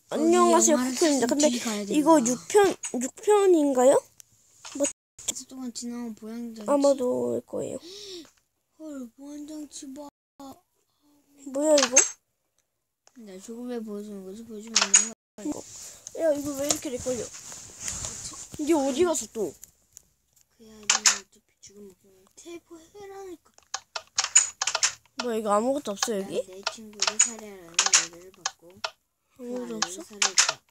안녕하세요, 쿠쿠입니다. 근데 이거 6편인가요? 동안 지나온 보양장치. 아마도 거예요. 헐, 보양장치 봐. 뭐야 이거? 나 조금에 보여주는 거지. 보여주면 안 되는 거야. 야, 이거 왜 이렇게 렉걸려? 이게 어디 갔어 또? 그야 니는 어차피 죽으면 그냥 테이프 해라니까. 뭐야, 이거 아무것도 없어 여기? 내 친구를 살해하라는 의뢰를 받고 아무것도 없어? 살해했다.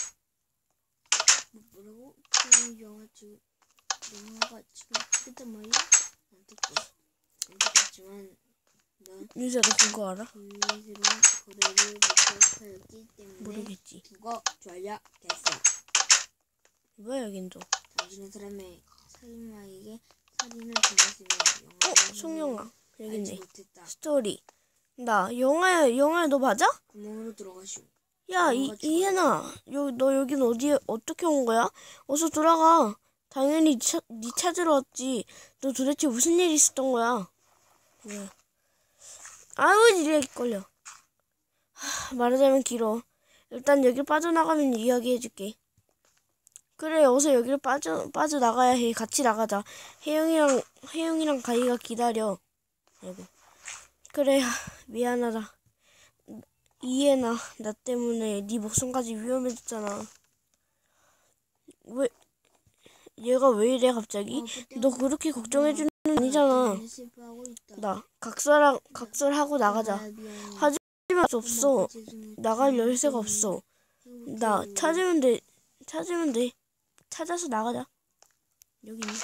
뭐라고? 그 영화가 지금 찍었단 말이야? 안 찍겠지만 넌 유지야, 너 그거 알아? 불리스러운 거래를 목격하였기 때문에 모르겠지. 죽어줘야겠어. 뭐야 여긴 또? 당신은 사람의 살인마에게 살인을 당했으며 송영아 여기 있네. 못했다. 스토리. 나 영화야 너 맞아? 구멍으로 들어가시오. 야, 이해나, 너 여긴 어떻게 온 거야? 어서 돌아가. 당연히 네 찾으러 왔지. 너 도대체 무슨 일이 있었던 거야? 왜? 아유, 이래 걸려. 말하자면 길어. 일단 여길 빠져나가면 이야기해줄게. 그래, 어서 여기를 빠져나가야 해. 같이 나가자. 혜영이랑 가희가 기다려. 여기. 그래, 미안하다. 이해나, 나 때문에 네 목숨까지 위험해졌잖아. 얘가 왜 이래 갑자기? 너 그렇게 걱정해주는 건 아니잖아. 나 각설하고 나가자. 하지만 수 없어. 나갈 열쇠가 없어. 나 찾으면 돼. 찾아서 나가자. 여기 있네.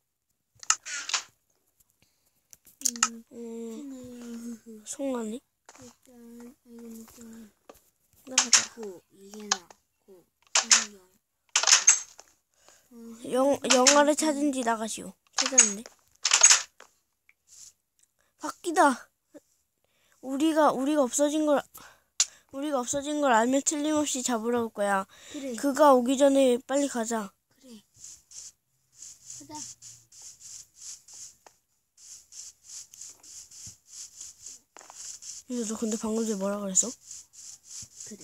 송아니? 나가자. 영화를 찾은지 나가시오. 찾았네. 바뀌다. 우리가 없어진 걸 알면 틀림없이 잡으러 올 거야. 그래. 그가 오기 전에 빨리 가자. 그래. 가자. 너 근데 방금 전에 뭐라 그랬어? 그래.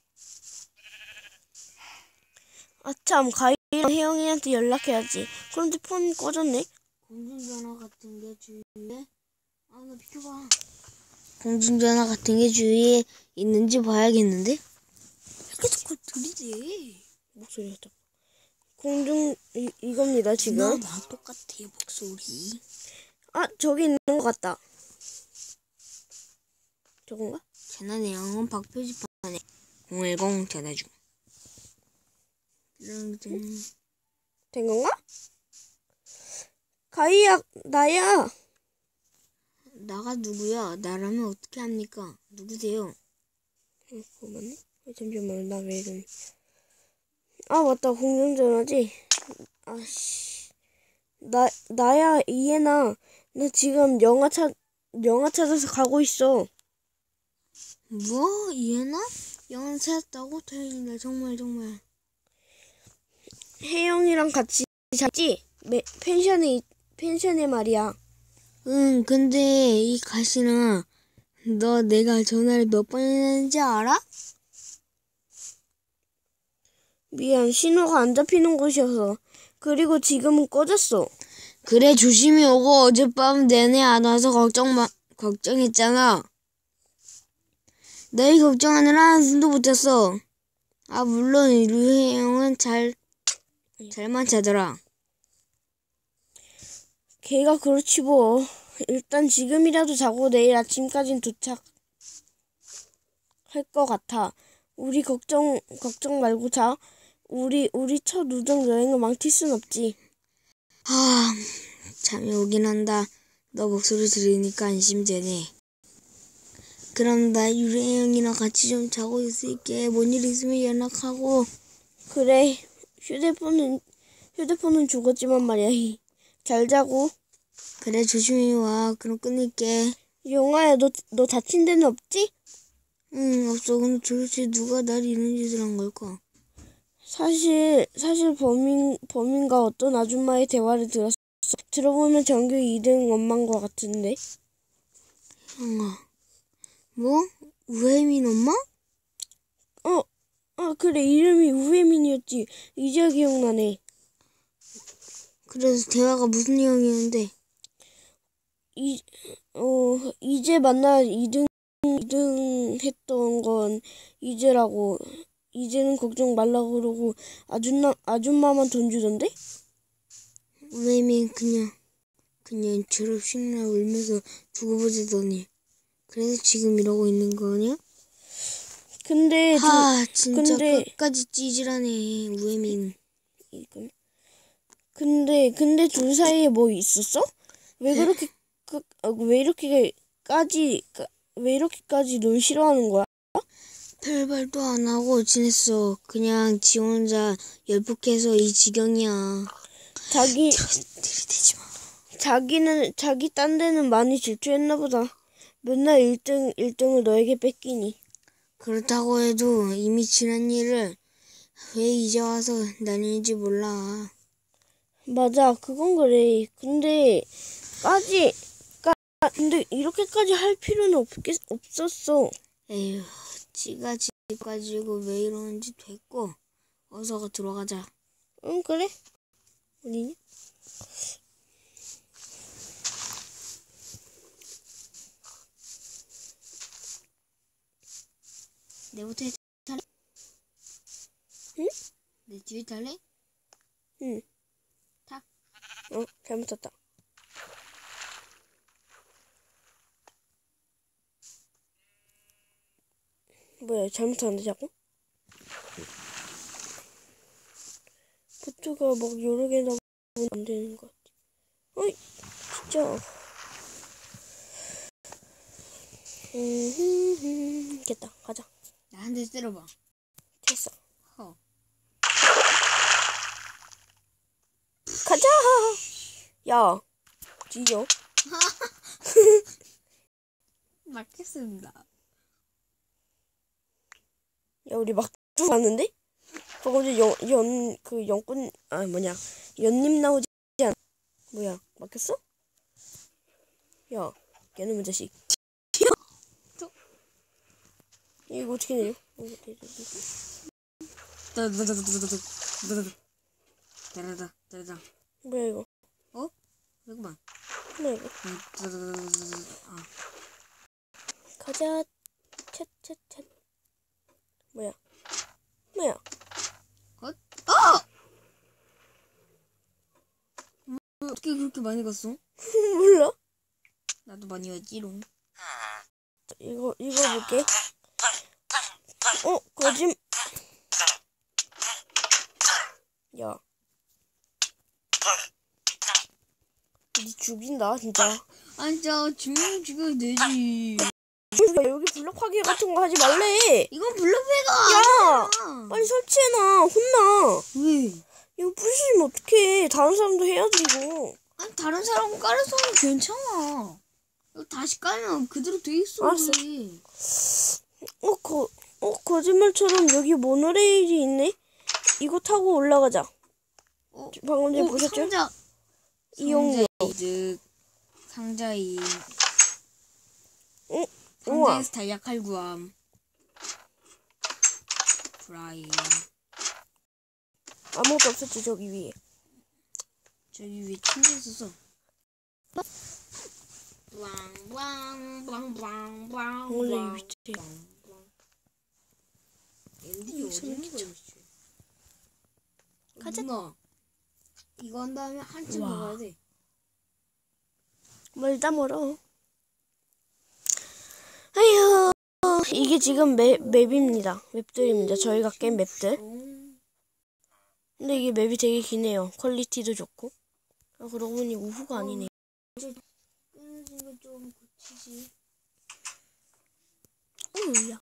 아참, 가희랑 혜영이한테 연락해야지. 그런데 폰 꺼졌네? 공중전화 같은 게 주위에 나 비켜봐. 공중전화 같은 게 주위에 있는지 봐야겠는데? 이렇게 자꾸 들리지. 목소리가 딱. 이겁니다, 지금. 나랑 똑같아, 목소리. 아, 저기 있는 것 같다. 저건가? 전화 내용은 박표지판에 010 전화 중. 된 건가? 가희야, 나야. 나가 누구야? 나라면 어떻게 합니까? 누구세요? 잠깐만요. 잠시만, 나 왜 이러니? 아, 맞다. 공중전화지? 아씨. 나야, 이해나. 나 지금 영화 찾아서 가고 있어. 뭐? 이해나? 영화 찾았다고? 다행이다. 정말. 혜영이랑 같이 잤지? 펜션에 말이야. 응, 근데 이 가시나 너 내가 전화를 몇 번 했는지 알아? 미안, 신호가 안 잡히는 곳이어서. 그리고 지금은 꺼졌어. 그래, 조심히 오고 어젯밤 내내 안 와서 걱정했잖아. 너희 걱정하느라 한숨도 못 잤어. 아, 물론 류혜영은 잘만 자더라. 걔가 그렇지 뭐. 일단 지금이라도 자고 내일 아침까진 도착할 것 같아. 우리 걱정 말고 자. 우리 첫 우정 여행을 망칠 순 없지. 잠이 오긴 한다. 너 목소리 들으니까 안심되네. 그럼 나 류혜영이랑 같이 좀 자고 있을게. 뭔 일 있으면 연락하고. 그래. 휴대폰은 죽었지만 말이야. 잘 자고. 그래, 조심히 와. 그럼 끊을게. 용아야, 너 다친 데는 없지? 응, 없어. 근데 도대체 누가 날 이런 짓을 한 걸까? 사실 범인과 어떤 아줌마의 대화를 들었어. 들어보면 전교 2등 엄마인 것 같은데. 형아. 뭐? 우혜민 엄마? 그래, 이름이 우에민이었지. 이제야 기억나네. 그래서 대화가 무슨 내용이었는데? 이제 만나 2등 했던 건 이제라고. 이제는 걱정 말라고 그러고 아줌마만 돈 주던데? 우에민 그냥 졸업식날 울면서 두고 보자더니 그래서 지금 이러고 있는 거냐? 근데 진짜 끝까지 찌질하네 우에민. 근데 둘 사이에 뭐 있었어? 왜 이렇게까지 널 싫어하는 거야? 별말도 안 하고 지냈어. 그냥 지 혼자 열폭해서 이 지경이야. 들이대지 마. 자기 딴 데는 많이 질투했나 보다. 맨날 1등을 너에게 뺏기니. 그렇다고 해도 이미 지난 일을 왜 이제 와서 나뉘는지 몰라. 맞아, 그건 그래. 근데 이렇게까지 할 필요는 없었어. 에휴, 지가 집 가지고 왜 이러는지 됐고 어서 들어가자. 응, 그래. 어디냐? 내부터 탈래? 응? 내 뒤에 탈래? 응. 타. 잘못 탔다. 뭐야, 잘못 탔는데 자꾸? 보트가 막 여러 개 나오면 안 되는 것 같아. 어이, 진짜. 됐다, 가자. 나 한 대 때려봐. 됐어. 허. 가자! 야, 뒤져. 맞겠습니다. 야, 우리 막 쭉 갔는데? 방금 전에 연꽃, 연님 나오지 않아? 뭐야, 막혔어? 야, 걔놈의 자식. 이거 어떻게 내려? 따라다. 뭐야, 이거? 잠깐만. 뭐야, 이거? 가자. 찻. 뭐야? 어떻게 그렇게 많이 갔어? 몰라? 나도 많이 왔지롱. 이거 볼게. 야. 니 죽인다, 진짜. 아니, 진짜 주명 죽여도 되지. 여기 블럭 파괴 같은 거 하지 말래. 이건 블록배가 야! 아니야. 빨리 설치해놔. 혼나. 왜? 이거 부수시면 어떡해. 다른 사람도 해야지, 이거. 아니, 다른 사람 깔아서는 괜찮아. 이거 다시 깔면 그대로 돼 있어. 알았어. 왜? 거짓말처럼 여기 모노레일이 있네? 이거 타고 올라가자. 방금 전에 보셨죠? 이용료. 상자인. 우와. 상자에서 달약할 구함. 브라인. 아무것도 없었지, 저기 위에. 저기 위에 침대 있었어. 원래 이 밑에. 가자. 이거 한 다음에 한참 우와. 먹어야 돼. 멀다 멀어. 아휴. 이게 지금 맵입니다. 맵들입니다. 저희가 깬 맵들. 근데 이게 맵이 되게 기네요. 퀄리티도 좋고. 그러고 보니 우후가 아니네. 끊어진 거 좀 고치지. 야.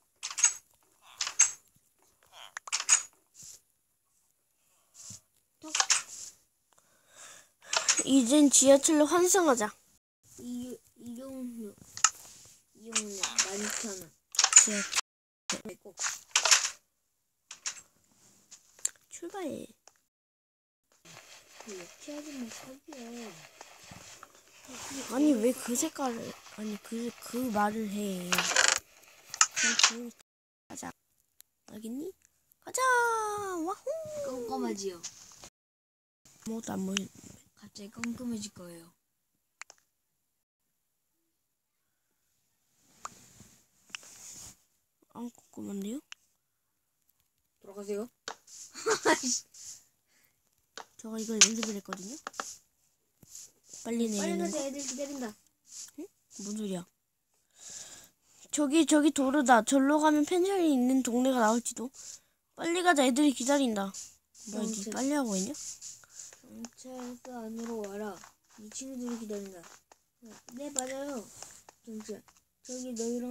이젠 지하철로 환승하자. 이용료 12,000원. 지하철. 출발. 피하지마 사기야. 아니 왜 그 색깔을 아니 그 말을 해. 그냥 가자. 알겠니? 가자. 와호. 깜깜하지요. 아무것도 안 보이는. 갑자기 깜깜해질 거예요. 안 꼼꼼한데요? 돌아가세요. 제가 이걸 연습을 했거든요. 빨리 빨리 내리는 가자. 거. 애들 기다린다. 뭔 소리야? 저기 도로다. 절로 가면 펜션이 있는 동네가 나올지도. 빨리 가자. 애들이 기다린다. 뭐야, 니 빨리 하고 있냐? 경찰서 안으로 와라. 이 친구들이 기다린다. 네, 맞아요. 경찰. 저기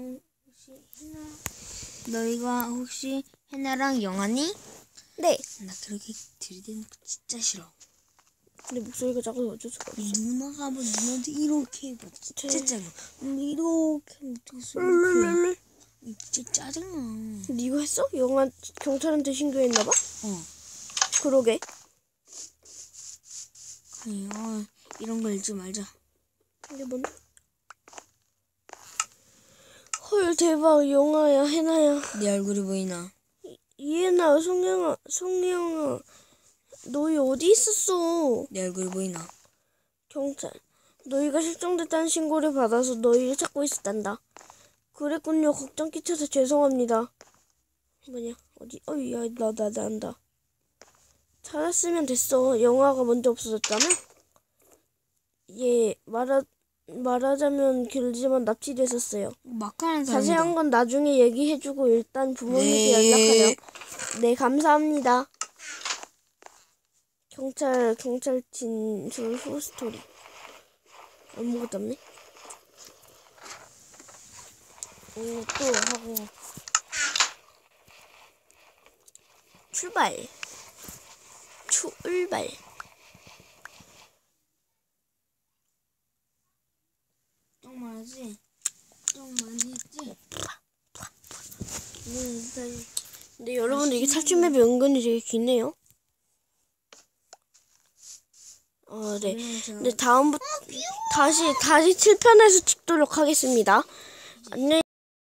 너희가 혹시 해나랑 영아니? 네. 나 그렇게 들이대는 거 진짜 싫어. 근데 목소리가 작아서 어쩔 수가 없어. 누나가 뭐 누나한테 이렇게 해봐. 진짜 짜증나. 이렇게 못했어. 룰룰룰. 진짜 짜증나. 니가 했어? 영화 경찰한테 신고했나봐? 그러게. 그래, 이런 거 읽지 말자. 이게 뭔데? 헐, 대박. 영아야, 해나야. 네 얼굴이 보이나? 이해나, 송영아. 너희 어디 있었어? 내 얼굴이 보이나? 경찰. 너희가 실종됐다는 신고를 받아서 너희를 찾고 있었단다. 그랬군요. 걱정 끼쳐서 죄송합니다. 뭐냐? 어디? 야, 나 안다. 찾았으면 됐어. 영화가 먼저 없어졌다며? 예, 말하자면 길지만 납치됐었어요. 막하는 사람이다. 자세한 건 나중에 얘기해주고 일단 부모님께 네. 연락하렴. 네, 감사합니다. 경찰 진술 후 스토리. 아무것도 없네. 또 하고 출발. 좀 많았지? 좀 많이 했지? 근데 여러분들 이게 탈출 맵이 은근히 되게 기네요. 네. 근데 다음부터 다시 7편에서 찍도록 하겠습니다. 안녕히